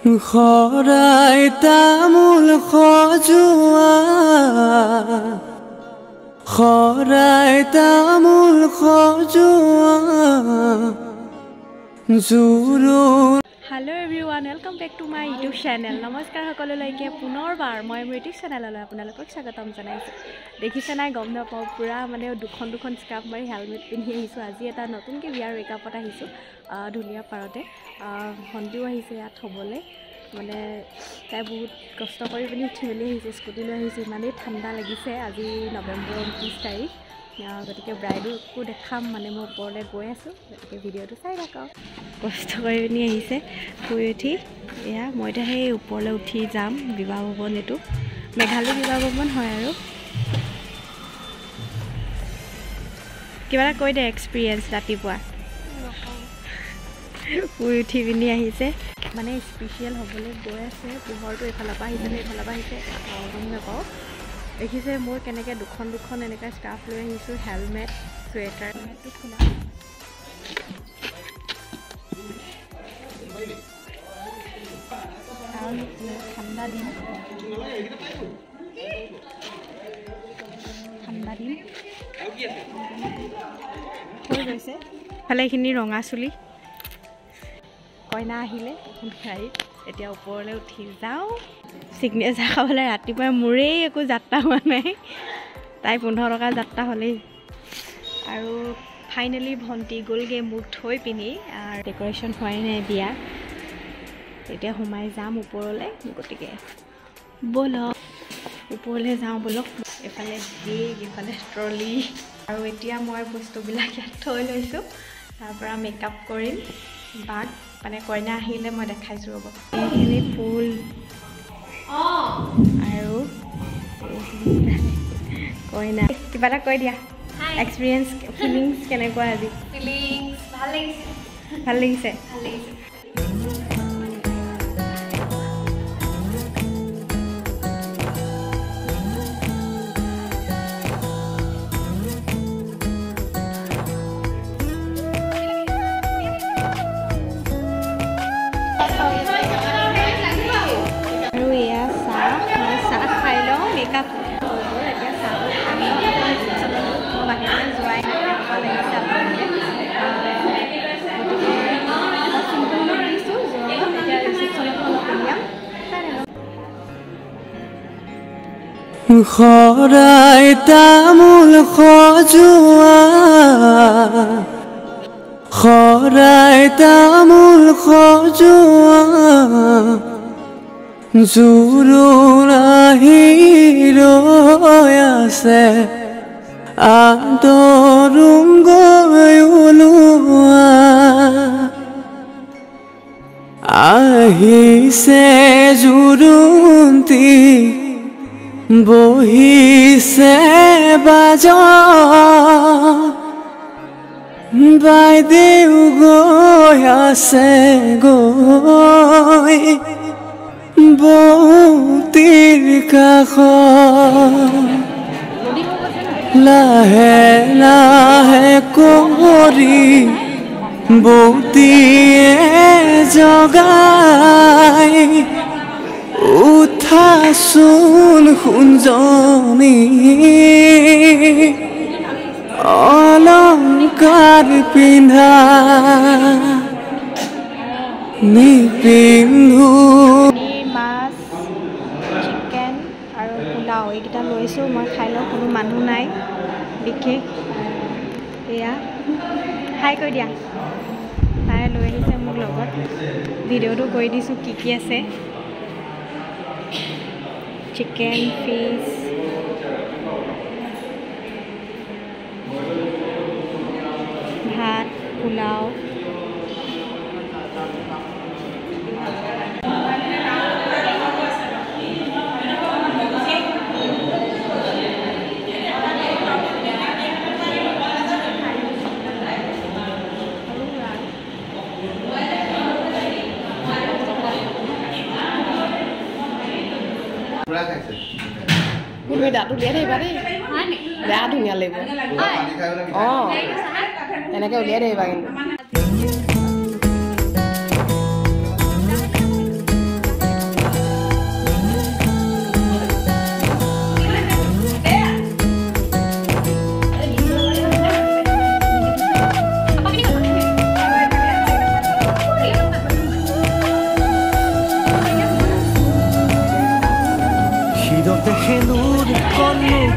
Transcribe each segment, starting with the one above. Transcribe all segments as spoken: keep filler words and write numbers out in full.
খৰাই তামোল খজোৱা খৰাই তামোল খজোৱা জুৰু। Hello' everyone, welcome back to my YouTube channel. নমস্কাৰ সকলোলৈকে পুনৰবাৰ মই মোৰ ইউটিউব চেনেললৈ আপোনালোকক স্বাগতম জনাইছোঁ। দেখিছে নাই গম নাপাওঁ, পূৰা মানে দুখন দুখন স্কাৰ্ফ মাৰি হেলমেট পিন্ধি আহিছোঁ। আজি এটা নতুনকৈ বিয়াৰ ৱেকআপত আহিছোঁ ধুনীয়া পাৰতে। ভণ্টিও আহিছে ইয়াত থ'বলৈ, মানে তাই বহুত কষ্ট কৰি পিনি উঠি মেলি আহিছে, স্কুটি লৈ আহিছে। ইমানেই ঠাণ্ডা লাগিছে। আজি নৱেম্বৰ ঊনত্ৰিছ তাৰিখ, গতিকে ব্ৰাইডকো দেখাম, মানে মই ওপৰলৈ গৈ আছোঁ, গতিকে ভিডিঅ'টো চাই থাকক। কষ্ট কৰি পিনি আহিছে শুই উঠি। এয়া মই এতিয়া সেই ওপৰলৈ উঠি যাম বিবাহ ভৱন। এইটো মেঘালয় বিবাহ ভৱন হয়। আৰু কিবা এটা কৈ দে এক্সপিৰিয়েঞ্চ ৰাতিপুৱা শুই উঠি পিনি আহিছে, মানে স্পেচিয়েল হ'বলৈ গৈ আছে। পোহৰটো এইফালৰ পৰা আহিছে নে এইফালৰ পৰা আহিছে গম নাপাওঁ। দেখিছে মোৰ কেনেকৈ দুখন দুখন এনেকৈ স্কাৰ্ফ লৈ আহিছোঁ, হেলমেট, চুৱেটাৰ। হেলমেটটো খোলা ঠাণ্ডা দিন, ঠাণ্ডা দিন হৈ গৈছে। ফালে এইখিনি ৰঙা চুলি কইনা আহিলে এখন গাড়ীত। এতিয়া ওপৰলৈ উঠি যাওঁ চিগনেচাৰ খাবলৈ। ৰাতিপুৱাই মোৰেই একো যাত্ৰা হোৱা নাই, তাই পোন্ধৰ টকা যাত্ৰা হ'লেই। আৰু ফাইনেলি ভণ্টি গ'লগৈ মোক থৈ পিনি। আৰু ডেক'ৰেশ্যন হোৱাই নাই বিয়া, এতিয়া সোমাই যাম ওপৰলৈ। গতিকে ব'লক ওপৰলৈ যাওঁ ব'লক। এফালে বেগ, এফালে ট্ৰলি। আৰু এতিয়া মই বস্তুবিলাক ইয়াত থৈ লৈছোঁ, তাৰপৰা মেকআপ কৰিম। বাক মানে কইনা আহিলে মই দেখাইছোঁ ৰ'ব। এইখিনি ফুল আৰু কইনা। কিবা এটা কৈ দিয়া, এক্সপিৰিয়েঞ্চ, ফিলিংছ কেনেকুৱা আজি? ফিলিংছ ভাল লাগিছে। ভাল লাগিছে ভাল লাগিছে আৰু এয়া চাহ, মই চাহ খাই লওঁ, মেকআপ এতিয়া চাহটো খাই লওঁ। মই বাহিৰলৈ যোৱাই নাই, এনেকুৱা লাগিছে আপোনালোকে। গতিকে মই চিম্পুল লুক দিছোঁ, এতিয়া ৰিচিপশ্যনত অলপ উলিয়াম। খৰাই তামোল খজোৱা খৰাই তামোল খজোৱা জোৰোণ আহি ৰৈ আছে, আদৰুম গৈ ওলোৱা। আহিছে জোৰোণটি, বহিছে বাজ, বাইদেউ গৈ আছে গৈ বৌতিৰ কাষত। লাহে লাহে কৰি বৌতিয়ে জগাই, উঠাচোন সোণজনী, অলংকাৰ পিন্ধা নিপিন্ধো। মাছ, চিকেন আৰু পোলাও এইকেইটা লৈছোঁ। মই খাই লওঁ, কোনো মানুহ নাই বিশেষ। এয়া হাই কৈ দিয়া। তাই লৈ আহিছে মোৰ লগত, ভিডিঅ'টো কৰি দিছোঁ কি কি আছে। চিকেন, ফিছ, ভাত, পোলাও। তুমি দাঁত উলিয়াই থাকিবা দেই, বেয়া ধুনীয়া লাগিব। অঁ তেনেকৈ উলিয়াই থাকিবা কিন্তু।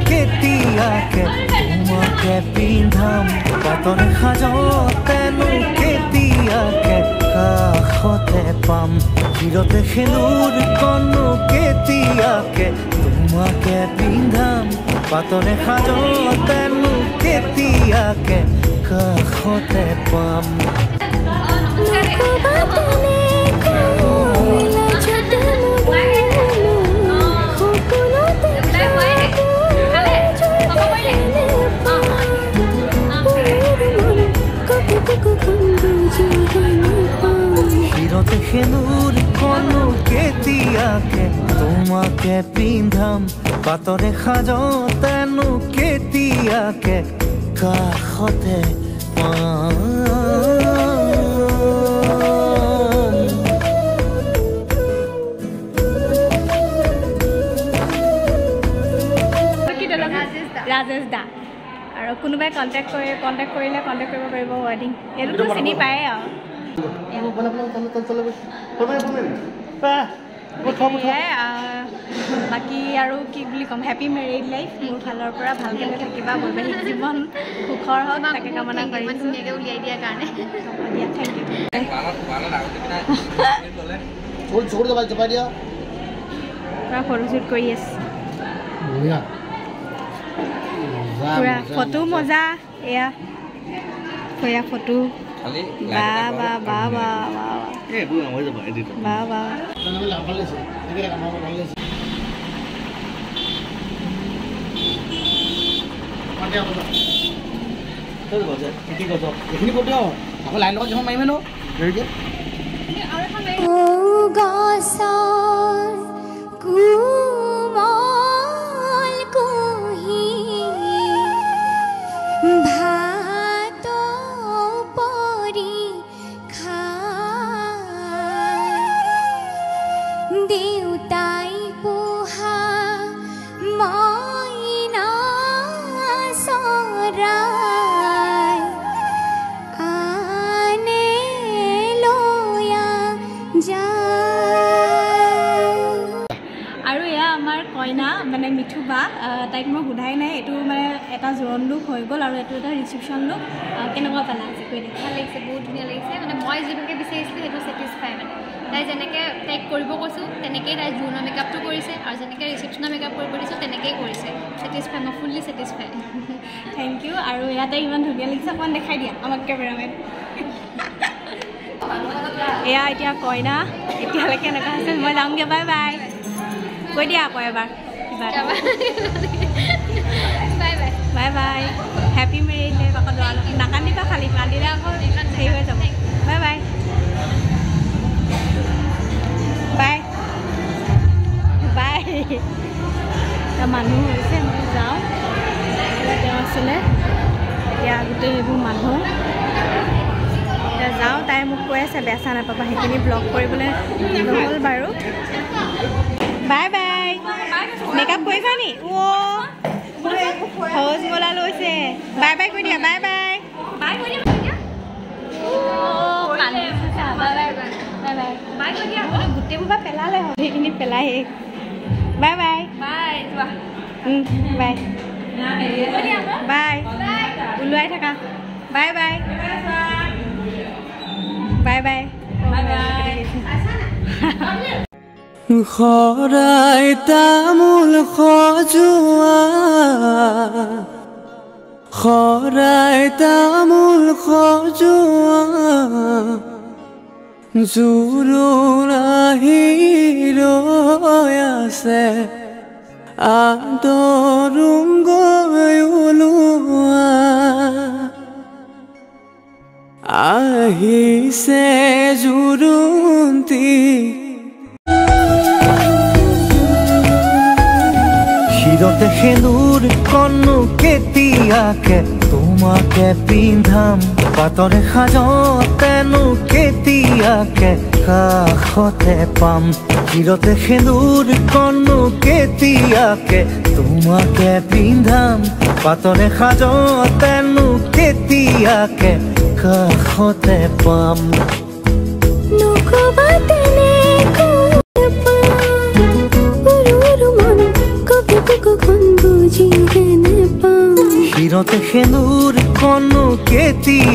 কেতিয়াকে তোমাকে পিন্ধাম পাতৰে সাজতেনো কেতিয়াকে কাষতে পাম চিৰতে সেনুৰ কণো কেতিয়াকে তোমাকে পিন্ধাম পাতৰে সাজতেনো কেতিয়াকে কাষতে পাম চিৰতে সেনুৰ কণো কেতিয়াকে তোমাকে পিন্ধাম পাতৰে সাজতেনো কেতিয়াকে কাষতে পাম ৰাজেশ দা আৰু কোনোবাই কণ্টেক্ট কৰি কণ্টেক্ট কৰিলে কণ্টেক্ট কৰিব পাৰিব ৱেডিং এইটোতো চিনি পায়ে আৰু বাকী আৰু কি বুলি ক'ম হেপী মেৰিড লাইফ মোৰ ফালৰ পৰা ভালকৈ থাকিবা বৈবাহিক জীৱন সুখৰ হওক তাকে কামনা কৰিছোঁ উলিয়াই দিয়াৰ কাৰণে দিয়া থেংক ইউ পুৰা ফটোশ্বুট কৰি আছে পুৰা ফটো মজা এয়া এয়া ফটো বা বা বা বা বা বা কইনা মানে মিঠু বা তাইক মই সোধাই নাই এইটো মানে এটা জোৰণ লুক হৈ গ'ল আৰু এইটো এটা ৰিচিপশ্যন লুক কেনেকুৱা পালা আজি কৈ দিয়া ভাল লাগিছে বহুত ধুনীয়া লাগিছে মানে মই যেনেকৈ বিচাৰিছিলোঁ সেইটো ছেটিছফাই মানে তাই যেনেকৈ তাইক কৰিব কৈছোঁ তেনেকৈয়ে তাই জোৰণৰ মেকআপটো কৰিছে আৰু যেনেকৈ ৰিচিপশ্যনৰ মেকআপ কৰিব দিছোঁ তেনেকৈয়ে কৰিছে ছেটিছফাই মই ফুল্লি ছেটিছফাই থেংক ইউ আৰু ইয়াতে ইমান ধুনীয়া লাগিছে অকণমান দেখাই দিয়া আমাক কেমেৰামেন এয়া এতিয়া কইনা এতিয়ালৈকে এনেকুৱা হৈছে মই যাওঁগৈ বাই বাই কৈ দিয়া আকৌ এবাৰ কিবা bye bye bye bye happy married life আকৌ নাকান্দিবা খালি কান্দিলে আকৌ হেৰি হৈ যাব বাই বাই বাই বাই এতিয়া মানুহ হৈছে মই যাওঁ তেওঁ আছিলে এতিয়া গোটেই এইবোৰ মানুহ এতিয়া যাওঁ তাই মোক কৈ আছে বেচা নাপাবা সেইখিনি ব্লগ কৰিবলৈ নহ'ল বাৰু বাই বাই মেকআপ কৰিছা নি অ' সহজ বলা লৈছে বাই বাই কৈ দিয়া বাই বাই বাই কৈ দিয়া বাই কৈ দিয়া গোটেইবোৰ বা পেলালে হয় সেইখিনি পেলাই বাই বাই বাই বাই বাই ওলোৱাই থাকা বাই বাই বাই বাই বাই বাই খৰাই তামোল সজোৱা খৰাই তামোল সজোৱা জোৰোণ আহি ৰৈ আছে আদৰুম গৈ ওলোৱা আহিছে জোৰোণটি চিৰতে সেনুৰ কণো কেতিয়াকে তোমাকে পিন্ধাম পাতৰে সাজতেনো কেতিয়াকে কাষতে পাম চিৰতে সেনুৰ কণো কেতিয়াকে তোমাকে পিন্ধাম পাতৰে সাজতেনো কেতিয়াকে কাষতে পাম con buồn সেন্দুৰ কণো কেতিয়া